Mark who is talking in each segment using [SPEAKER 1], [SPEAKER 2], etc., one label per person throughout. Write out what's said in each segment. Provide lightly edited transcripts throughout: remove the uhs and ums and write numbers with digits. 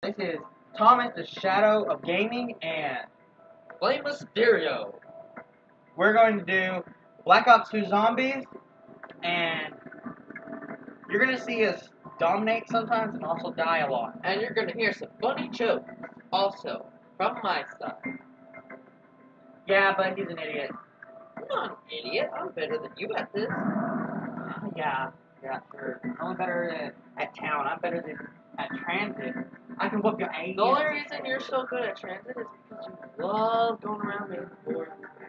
[SPEAKER 1] This is Thomas the Shadow of Gaming, and
[SPEAKER 2] Blame Mysterio.
[SPEAKER 1] we're going to do Black Ops 2 Zombies, and you're going to see us dominate sometimes and also die a lot.
[SPEAKER 2] And you're gonna hear some funny jokes, also, from my side.
[SPEAKER 1] Yeah, but he's an idiot.
[SPEAKER 2] I'm not an idiot. I'm better than you at this.
[SPEAKER 1] Yeah, sure. I'm only better at town. I'm better than at transit. I can whoop your ass.
[SPEAKER 2] The only reason you're so good at transit is because you love going around being bored.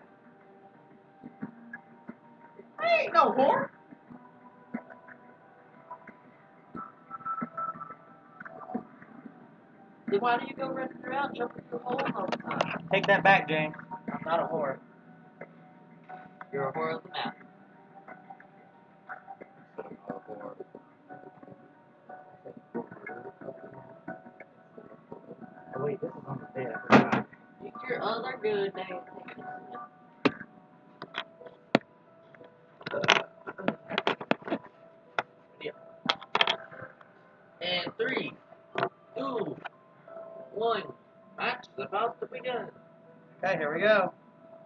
[SPEAKER 1] I ain't no whore.
[SPEAKER 2] Then why do you go running around jumping through holes all the time?
[SPEAKER 1] Take that back, James. I'm not a whore.
[SPEAKER 2] You're a whore of the map.
[SPEAKER 1] Oh, wait, this is on the bed. I forgot.
[SPEAKER 2] Use your other good name. And 3, 2, 1. Match is about to begin.
[SPEAKER 1] Okay, here we go.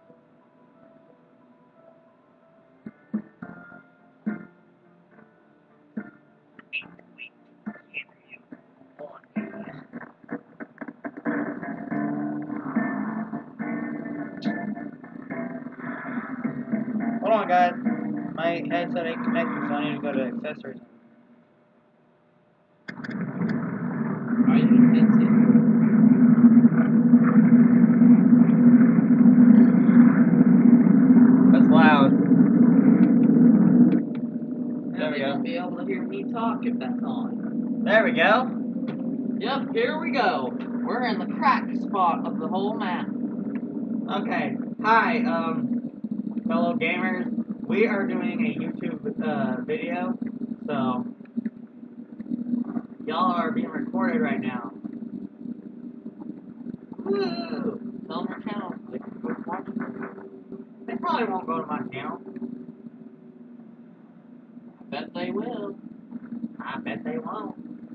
[SPEAKER 1] Hold on, guys. My headset ain't connected, so I need to go to accessories.
[SPEAKER 2] Are you gonna fix it?
[SPEAKER 1] That's loud.
[SPEAKER 2] There
[SPEAKER 1] we
[SPEAKER 2] you
[SPEAKER 1] go.
[SPEAKER 2] won't be able to hear me talk if that's on.
[SPEAKER 1] There we go.
[SPEAKER 2] Yep, here we go. We're in the crack spot of the whole map.
[SPEAKER 1] Okay. Hi, fellow gamers. We are doing a YouTube video, so y'all are being recorded right now. Woo!
[SPEAKER 2] Tell them your channel so they can go watch it.
[SPEAKER 1] They probably won't go to my channel.
[SPEAKER 2] I bet they will.
[SPEAKER 1] I bet they won't.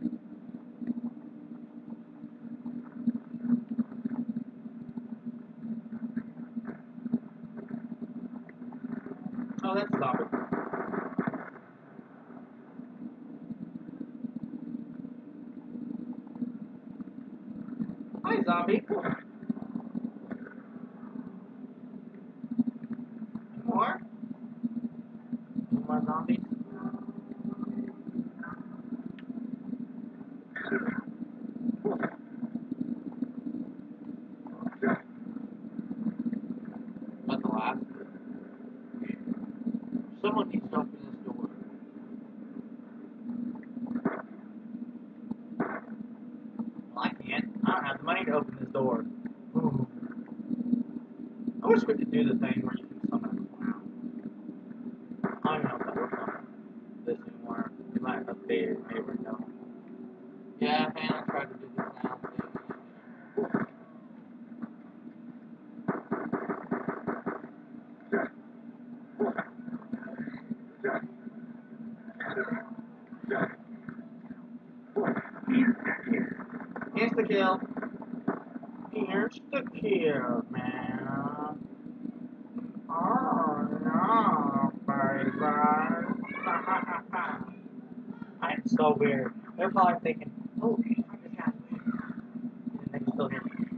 [SPEAKER 1] Oh, that's zombie. Hi, zombie. More? More zombies?
[SPEAKER 2] That's the last. Someone needs to open this door.
[SPEAKER 1] Well, I can't. I don't have the money to open this door. Ooh. I wish we could do the thing where you can summon a clown. I don't know if that works on this anymore. You might update it, maybe we don't.
[SPEAKER 2] Yeah, Hannah tried to do this now thing.
[SPEAKER 1] Insta-kill. Insta-kill, man. Oh, no, baby. I'm so weird. They're probably thinking, oh, this guy's weird. And they can still hear me.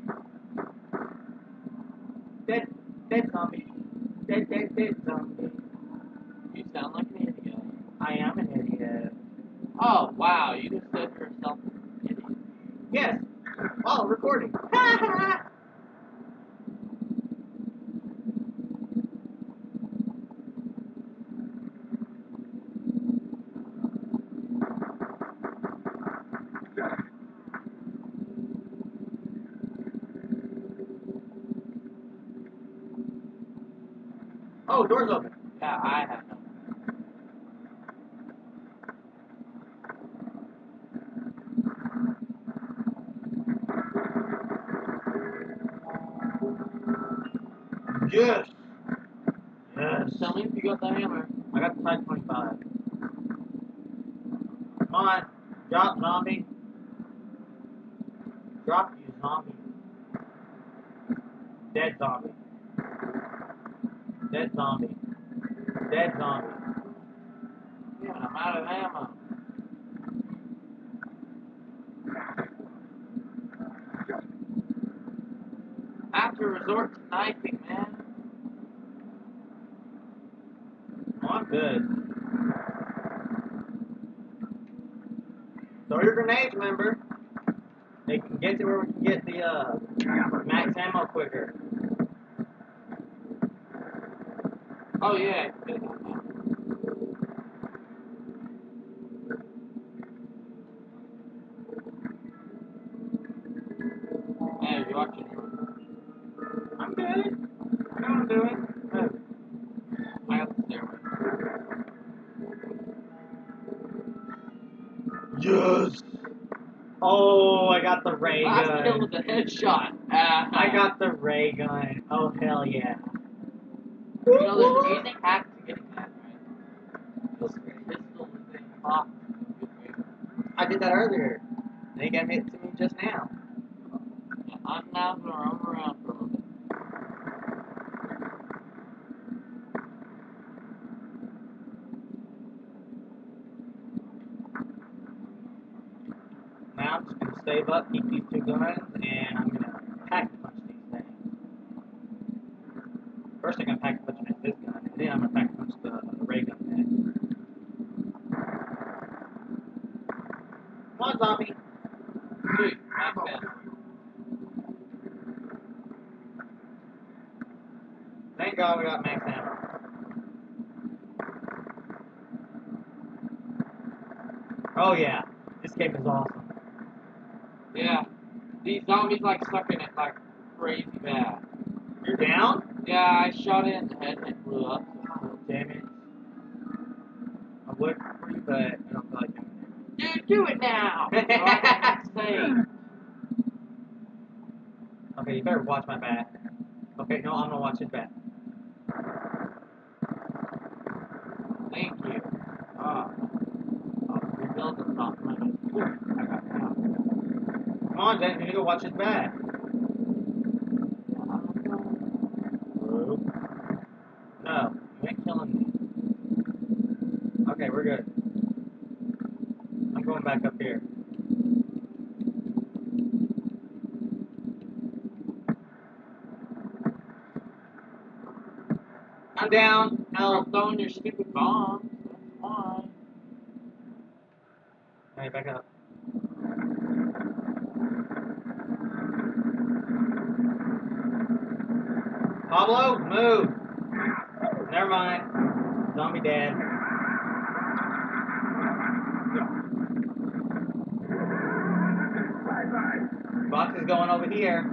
[SPEAKER 1] Dead zombie. Dead zombie.
[SPEAKER 2] You sound like an idiot.
[SPEAKER 1] I am an idiot.
[SPEAKER 2] Oh, wow, you just said yourself an idiot.
[SPEAKER 1] Yes. While recording. Oh, door's open.
[SPEAKER 2] Yeah, I have no.
[SPEAKER 1] Yes. Yes.
[SPEAKER 2] Tell me if you got the hammer.
[SPEAKER 1] I got the Type 25. Come on. Drop, zombie. Drop you, zombie. Dead zombie. Dead zombie. Dead zombie.
[SPEAKER 2] Yeah, I'm out of ammo. I have to resort to sniping, man.
[SPEAKER 1] Oh, I'm good. Throw your grenades, remember? They can get to where we can get the max ammo quicker.
[SPEAKER 2] Oh yeah. Hey, you watching?
[SPEAKER 1] I'm good. I know what I'm doing. Oh.
[SPEAKER 2] I got the stairway.
[SPEAKER 1] Yes! Oh, I got the ray
[SPEAKER 2] Last kill
[SPEAKER 1] gun.
[SPEAKER 2] was a headshot.
[SPEAKER 1] I got the ray gun. Oh, hell yeah.
[SPEAKER 2] You know, there's an easy hack to getting that, right? Just pistol and then pop.
[SPEAKER 1] I did that earlier. They got hit to me just now.
[SPEAKER 2] Yeah, I'm now gonna roam around for a little bit.
[SPEAKER 1] Now I'm just gonna save up, keep these two guns, and I'm gonna pack punch these things. First I'm gonna pack punch this gun, and then I'm gonna pack punch the ray gun next. Come on, zombie.
[SPEAKER 2] Sweet, max ammo.
[SPEAKER 1] Thank God we got max ammo. Oh yeah, this game is awesome.
[SPEAKER 2] Yeah, these zombies like suck in it like crazy bad.
[SPEAKER 1] You're down?
[SPEAKER 2] Yeah, I shot it in the head and it blew up.
[SPEAKER 1] Oh, damn it. I would for you, but I don't feel like doing it.
[SPEAKER 2] Dude, do it now! Oh, I say.
[SPEAKER 1] Okay, you better watch my back. Okay, no, I'm gonna watch his back.
[SPEAKER 2] Thank you.
[SPEAKER 1] Ah,
[SPEAKER 2] I'll rebuild the top limit.
[SPEAKER 1] I got it now. Come on, Jen, you need to go watch his back. Whoa. No, you ain't killing me. Okay, we're good. I'm going back up here. I'm down.
[SPEAKER 2] Stop
[SPEAKER 1] Help.
[SPEAKER 2] throwing your stupid bombs. That's fine.
[SPEAKER 1] Hey, back up. Pablo, move. Never mind. Zombie dead. Box is going over here.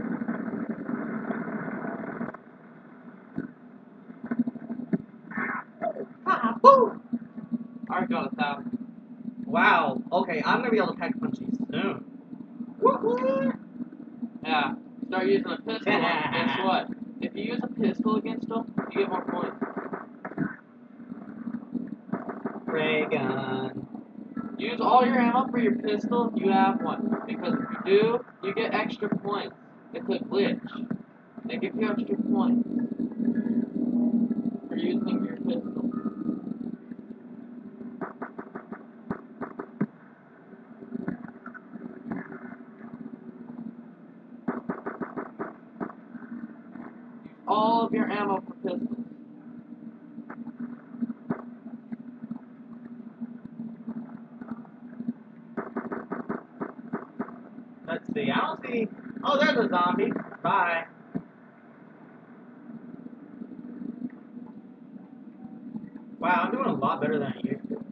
[SPEAKER 1] Ah, woo!
[SPEAKER 2] I already got 1,000.
[SPEAKER 1] Wow. Okay, I'm gonna be able to pack punch these soon. Woo-hoo!
[SPEAKER 2] Yeah. Start using a pistol. And guess what? If you use a pistol against them, you get more points.
[SPEAKER 1] Ray gun.
[SPEAKER 2] Use all your ammo for your pistol if you have one. Because if you do, you get extra points. It's a glitch. They give you extra points for using your pistol. Use all of your ammo for pistols.
[SPEAKER 1] Let's see. I don't see. Oh, there's a zombie. Bye. Wow, I'm doing a lot better than I used to.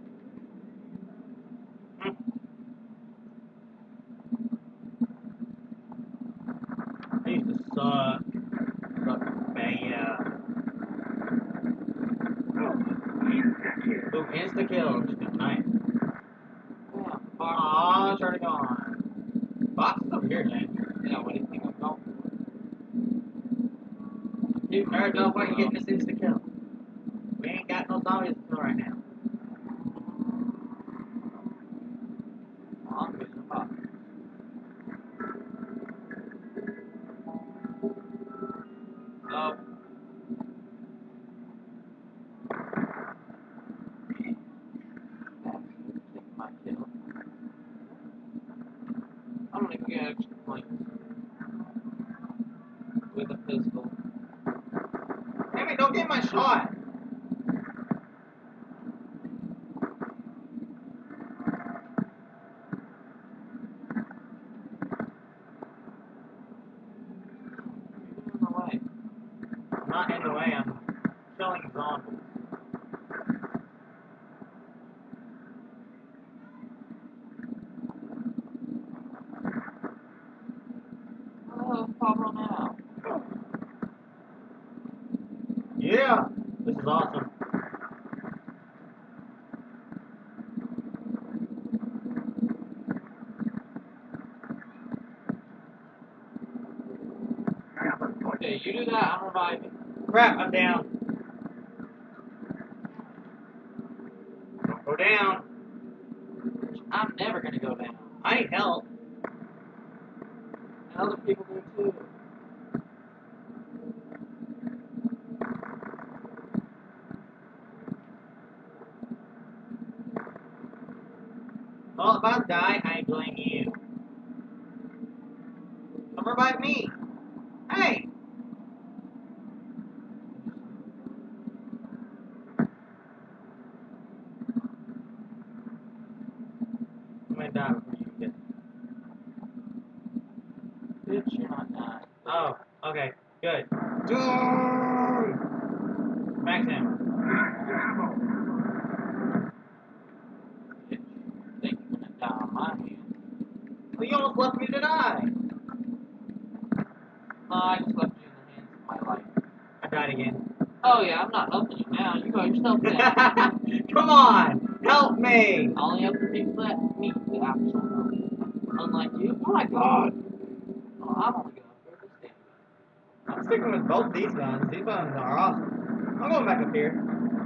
[SPEAKER 1] I used to suck. Suck bad. Ooh, insta kill. Just a knife.
[SPEAKER 2] Yeah,
[SPEAKER 1] Aw, turn it on. Box is over here, James.
[SPEAKER 2] Yeah, what do you think I'm going for?
[SPEAKER 1] There's no point in getting this insta kill. We ain't got no zombies to kill right now.
[SPEAKER 2] I'm getting a box. Oh. Take my kill. I'm gonna get extra points with a pistol.
[SPEAKER 1] Damn it, don't get my shot!
[SPEAKER 2] You're in the way.
[SPEAKER 1] I'm not in the way, I'm killing zombies.
[SPEAKER 2] Oh, Pablo now.
[SPEAKER 1] Yeah! This is awesome.
[SPEAKER 2] Okay, you do that, I'm reviving.
[SPEAKER 1] Crap, I'm down. Don't go down.
[SPEAKER 2] I'm never gonna go down.
[SPEAKER 1] I need help.
[SPEAKER 2] And other people do too.
[SPEAKER 1] Well, if I die, I blame you. Come revive me. Hey! I'm gonna die before you get.
[SPEAKER 2] Bitch, you're not dying.
[SPEAKER 1] Oh, okay, good. Max ammo.
[SPEAKER 2] Bitch, think you're gonna die on my hand.
[SPEAKER 1] Well, you almost left me to die.
[SPEAKER 2] No, I just left you in the hands of my life.
[SPEAKER 1] I died again.
[SPEAKER 2] Oh yeah, I'm not helping you now. You got yourself down.
[SPEAKER 1] Come on, help me.
[SPEAKER 2] I only help the people that need the actual help. Unlike you. Oh my god! Oh, I'm only going for this damn gun.
[SPEAKER 1] I'm sticking with both these guns. These guns are awesome. I'm going back up here.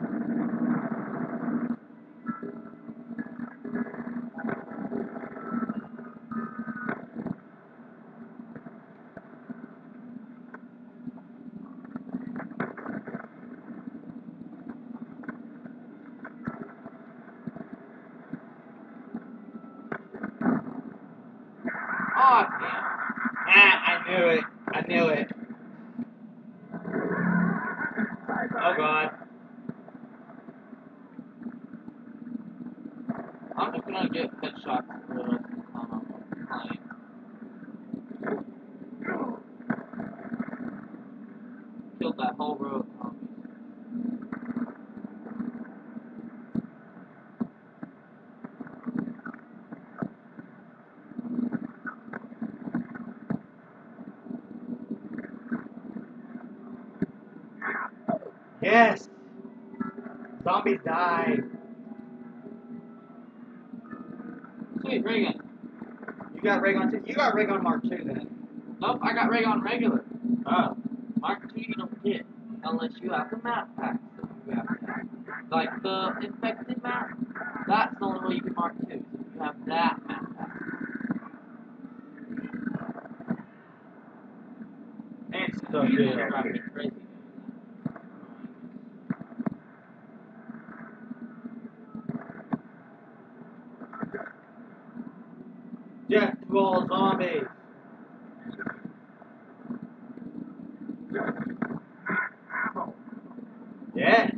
[SPEAKER 2] Oh damn.
[SPEAKER 1] Ah, I knew it. I knew it. Oh god.
[SPEAKER 2] I'm just gonna get headshots for the rest of the time I'm playing. Killed that whole row of zombies.
[SPEAKER 1] Yes. Zombies died.
[SPEAKER 2] Sweet, ray gun.
[SPEAKER 1] You got ray gun 2. You got ray gun Mark 2 then.
[SPEAKER 2] Nope, I got ray gun regular.
[SPEAKER 1] Oh.
[SPEAKER 2] Mark 2 you don't get unless you have the map packs that you have to have. Like the infected map, that's the only way you can Mark 2 is if you have that map pack.
[SPEAKER 1] It's so
[SPEAKER 2] You
[SPEAKER 1] good.
[SPEAKER 2] drive me crazy.
[SPEAKER 1] Death to all zombies. Yes.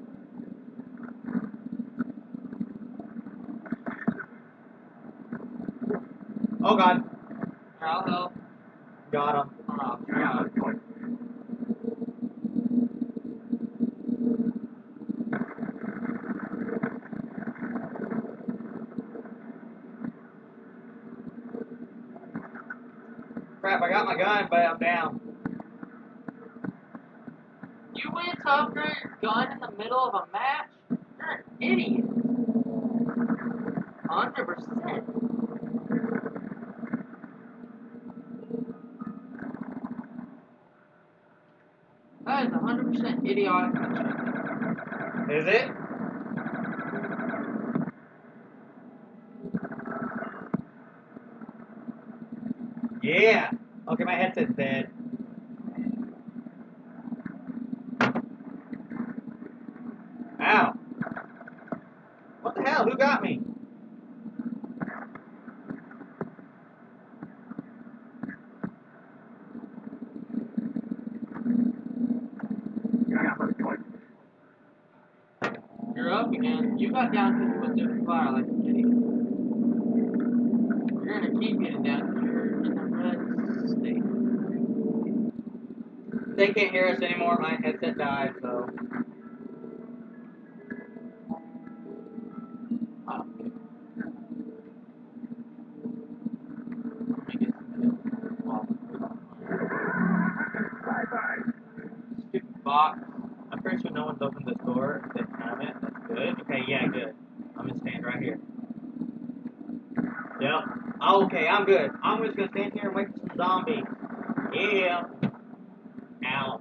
[SPEAKER 1] Oh god.
[SPEAKER 2] I'll help.
[SPEAKER 1] Got him.
[SPEAKER 2] Oh, God.
[SPEAKER 1] Crap, I got my gun, but I'm down.
[SPEAKER 2] You went to upgrade your gun in the middle of a match? You're an idiot. 100%. That is 100% idiotic.
[SPEAKER 1] Is it? Yeah. Okay, my headset's dead.
[SPEAKER 2] And you got down because you went through the fire like an idiot. You're gonna keep getting down because you're in a red state.
[SPEAKER 1] They can't hear us anymore. My headset died, so.
[SPEAKER 2] I don't care. I'm gonna get some kills. Well, stupid box.
[SPEAKER 1] I'm pretty sure no one's opened this door. If they haven't, that's good. Okay, yeah, good. I'm gonna stand right here. Yep. Oh, okay, I'm good. I'm just gonna stand here and wait for some zombies. Yeah. Ow.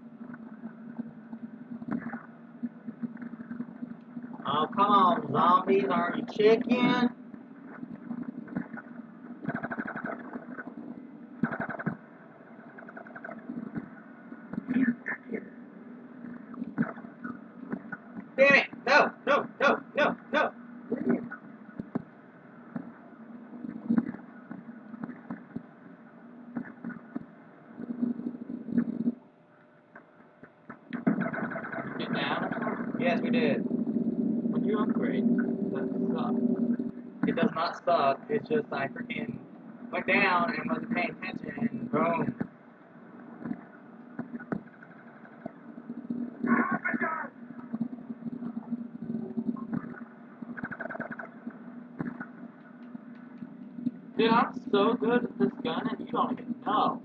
[SPEAKER 1] Oh, come on, zombies. Aren't you chicken? Damn it! No, no, no, no, no.
[SPEAKER 2] Get down or something?
[SPEAKER 1] Yes, we did.
[SPEAKER 2] Would you upgrade? That sucks.
[SPEAKER 1] It does not suck. It's just I freaking went down and wasn't paying attention and boom.
[SPEAKER 2] Dude, I'm so good at this gun and you don't even know.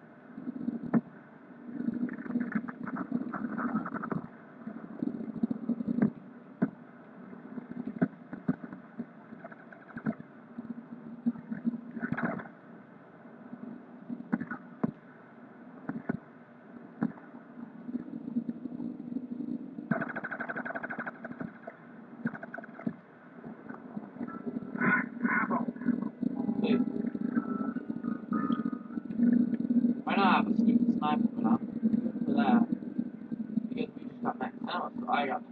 [SPEAKER 2] Dude. I know I have a stupid sniper, but I'm good for that. Because we just got max ammo, so I got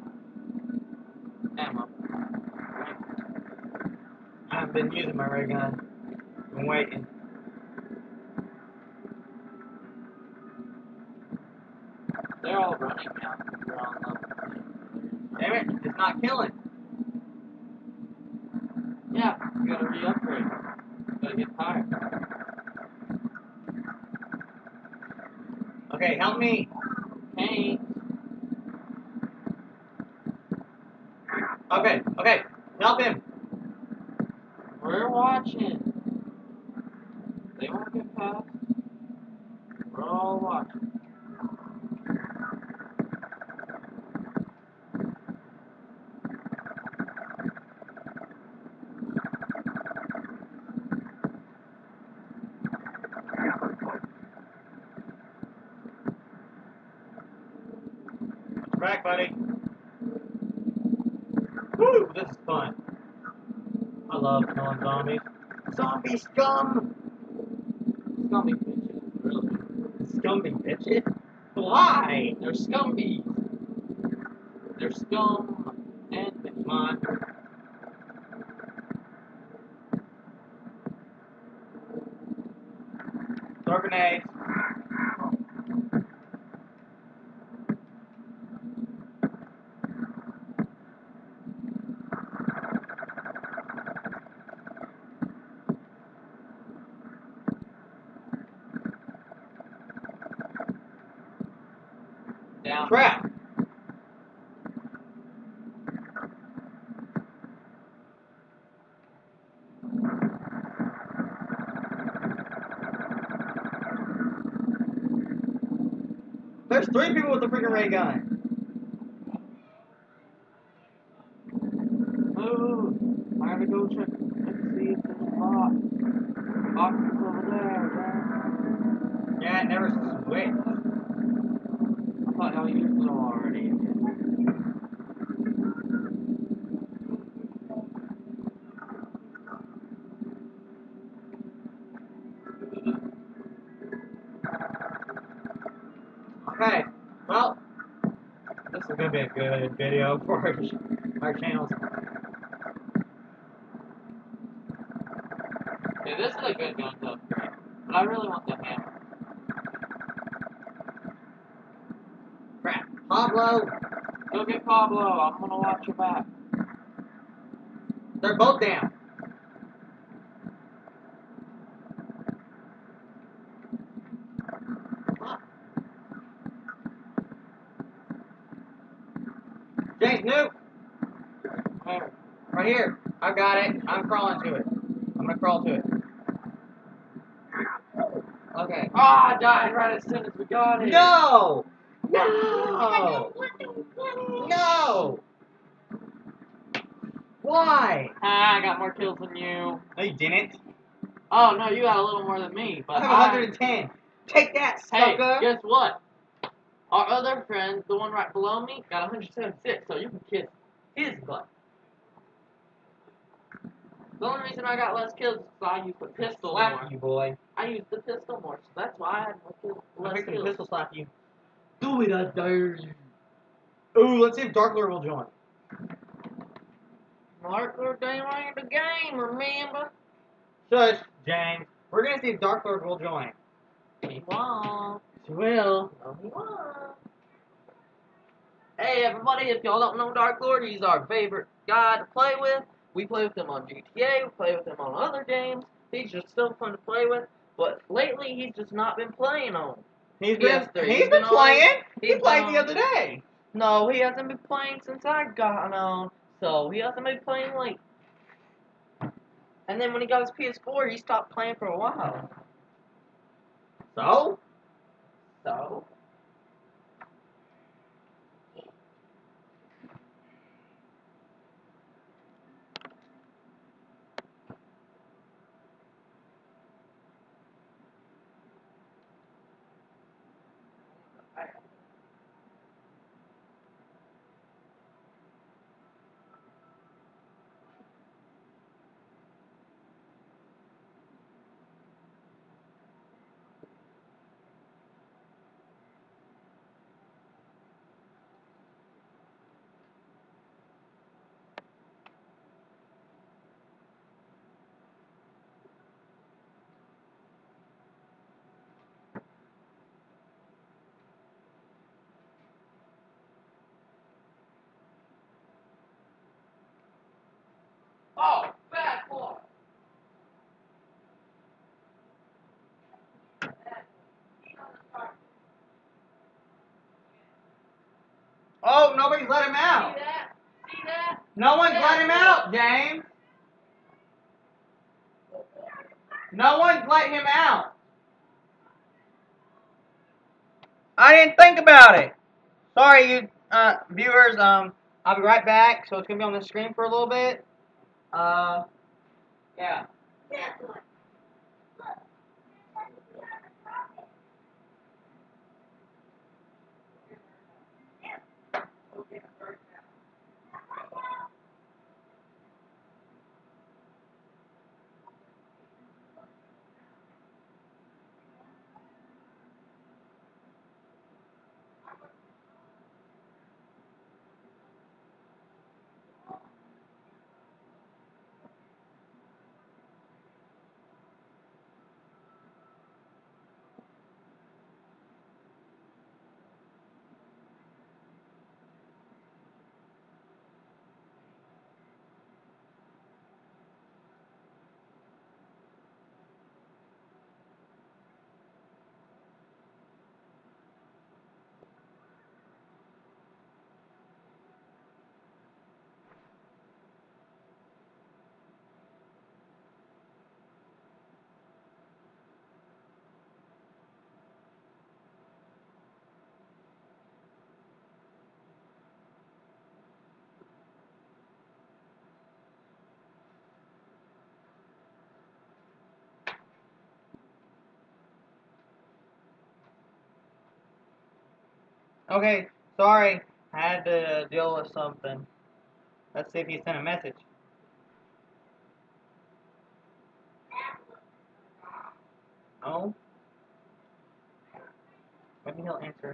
[SPEAKER 2] ammo. Right?
[SPEAKER 1] I haven't been using my ray gun. I'm waiting.
[SPEAKER 2] They're all running now. They're on level 2.
[SPEAKER 1] Damn it, it's not killing.
[SPEAKER 2] Yeah, you gotta re-upgrade. You gotta get higher.
[SPEAKER 1] Okay, help me.
[SPEAKER 2] Hey,
[SPEAKER 1] Okay, okay, help him.
[SPEAKER 2] we're watching. They won't get past. We're all watching.
[SPEAKER 1] What's back, buddy? Woo, this is fun. I love killing zombies. Zombie scum!
[SPEAKER 2] Scummy bitches, really.
[SPEAKER 1] Scummy bitches? Why?
[SPEAKER 2] They're scumby. They're scum and bitches.
[SPEAKER 1] Come on. Throw grenades.
[SPEAKER 2] Down.
[SPEAKER 1] Crap! There's 3 people with the freaking ray gun.
[SPEAKER 2] Move. I gotta go check and see if there's a box. Box is over there,
[SPEAKER 1] Yeah, it never switched.
[SPEAKER 2] I thought y'all used it already.
[SPEAKER 1] Okay, well, this is gonna be a good video for our channels.
[SPEAKER 2] Yeah, this is a good gun to upgrade. But I really want the hammer.
[SPEAKER 1] Crap. Pablo!
[SPEAKER 2] Go get Pablo. I'm gonna watch your back.
[SPEAKER 1] They're both down. James, Nuke.
[SPEAKER 2] Where?
[SPEAKER 1] Right here. I got it. I'm crawling to it. I'm gonna crawl to it. Okay.
[SPEAKER 2] Oh, I died right as soon as we got it.
[SPEAKER 1] No! No! No! Why?
[SPEAKER 2] Ah, I got more kills than you.
[SPEAKER 1] No, you didn't.
[SPEAKER 2] Oh, no, you got a little more than me. But
[SPEAKER 1] I have 110. Take that,
[SPEAKER 2] Hey,
[SPEAKER 1] sucker!
[SPEAKER 2] guess what? Our other friend, the one right below me, got 176, so you can kiss his butt. The only reason I got less kills is because I used the pistol more.
[SPEAKER 1] Slap you, boy.
[SPEAKER 2] I used the pistol more, so that's why I had
[SPEAKER 1] I'm
[SPEAKER 2] less
[SPEAKER 1] fixing to
[SPEAKER 2] kills.
[SPEAKER 1] pistol slap you.
[SPEAKER 2] Do it, I dare you.
[SPEAKER 1] Ooh, let's see if Dark Lord will join.
[SPEAKER 2] Mark, Lord, game ain't the game, remember?
[SPEAKER 1] Shush, James. We're gonna see if Dark Lord will join.
[SPEAKER 2] He won't.
[SPEAKER 1] She will.
[SPEAKER 2] No, he won't. Hey, everybody, if y'all don't know Dark Lord, he's our favorite guy to play with. We play with him on GTA, we play with him on other games. He's just so fun to play with. But lately, he's just not been playing on.
[SPEAKER 1] He's been
[SPEAKER 2] PS3.
[SPEAKER 1] playing. He
[SPEAKER 2] He's
[SPEAKER 1] played
[SPEAKER 2] been
[SPEAKER 1] the
[SPEAKER 2] on-
[SPEAKER 1] other day.
[SPEAKER 2] No, he hasn't been playing since I got on. So, he hasn't been playing like... And then when he got his PS4, he stopped playing for a while.
[SPEAKER 1] So?
[SPEAKER 2] So... Oh, bad boy!
[SPEAKER 1] Oh, nobody's let him out.
[SPEAKER 2] See that? See that?
[SPEAKER 1] No one's let him out, James. No one's letting him out. I didn't think about it. Sorry, you viewers. I'll be right back. So it's gonna be on the screen for a little bit. Yeah. Okay. Sorry. I had to deal with something. Let's see if he sent a message. No. Maybe he'll answer.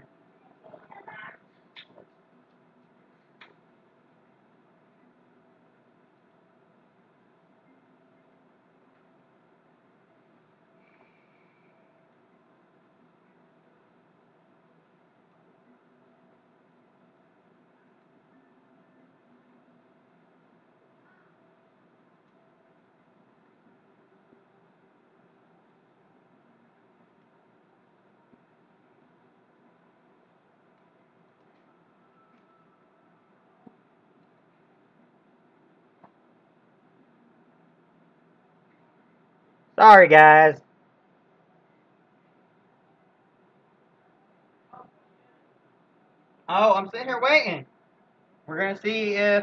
[SPEAKER 2] Sorry, guys. Oh, I'm sitting here waiting. We're gonna see if,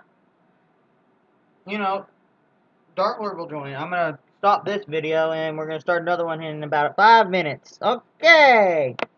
[SPEAKER 2] you know, Dark Lord will join. I'm gonna stop this video and we're gonna start another one in about 5 minutes. Okay.